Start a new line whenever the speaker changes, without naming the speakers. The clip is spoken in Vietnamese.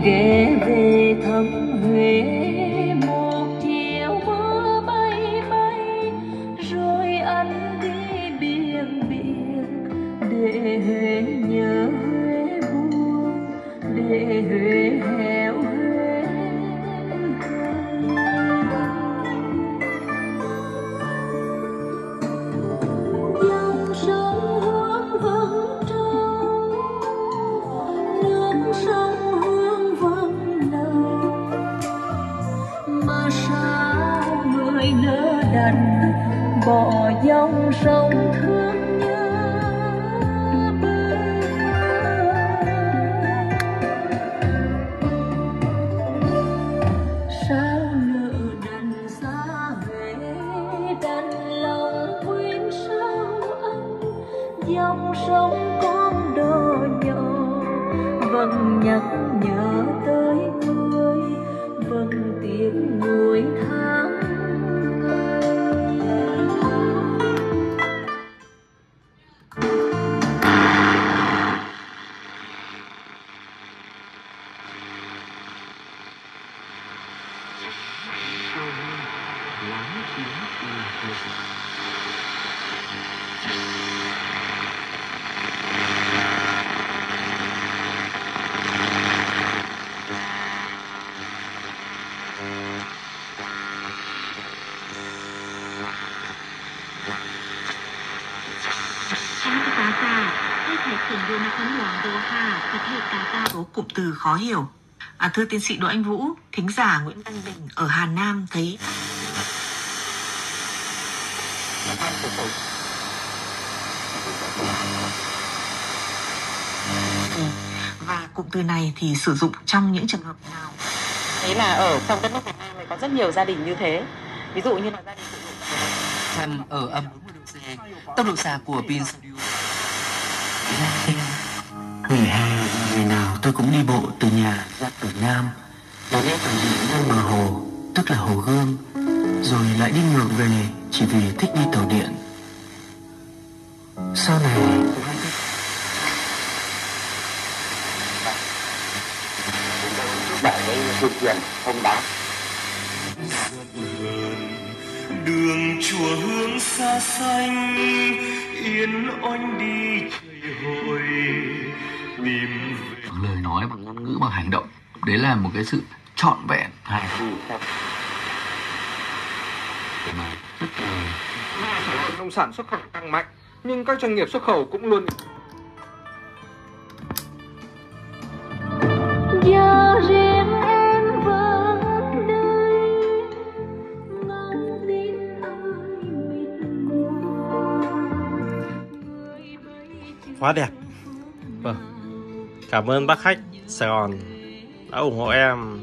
ghé về thăm Huế một chiều mưa bay bay, rồi anh đi biển biển để Huế nhớ Huế buồn, để Huế héo Huế dòng sông Hương vẫn trâu, nước sông Hương vẫn nâu, mà sao người lỡ đành bỏ dòng sông thương nhớ bờ. Sao lỡ đành xa Huế, đành lòng quên sao anh, dòng sông con đò nhỏ vẫn nhắc nhớ tới người, vẫn tiếng nuối tháng ngày.
Số cụm từ khó hiểu. Thưa tiến sĩ Đỗ Anh Vũ, thính giả Nguyễn Văn Bình ở Hà Nam thấy và cụm từ này thì sử dụng trong những trường hợp nào?
Thế là ở trong đất nước Việt Nam này có rất nhiều gia đình như thế. Ví dụ như là gia đình
Xem ở âm 40 độ C, tốc độ xa của pin.
Ngày hè ngày nào tôi cũng đi bộ từ nhà ra cửa Nam, đến tận ngang bờ hồ, tức là Hồ Gươm, rồi lại đi ngược về chỉ vì thích đi tàu điện. Sau này tuyên truyền thông báo
đường chùa Hương xa xanh, yên oanh đi trời hội tìm
lời nói bằng ngôn ngữ, bằng hành động, đấy là một cái sự trọn vẹn hài
nông sản xuất khẩu tăng mạnh, nhưng các doanh nghiệp xuất khẩu cũng luôn
Giờ riêng em vẫn đây, ngóng tin ai mịt mờ.
Quá đẹp. Vâng. Cảm ơn bác khách Sài Gòn đã ủng hộ em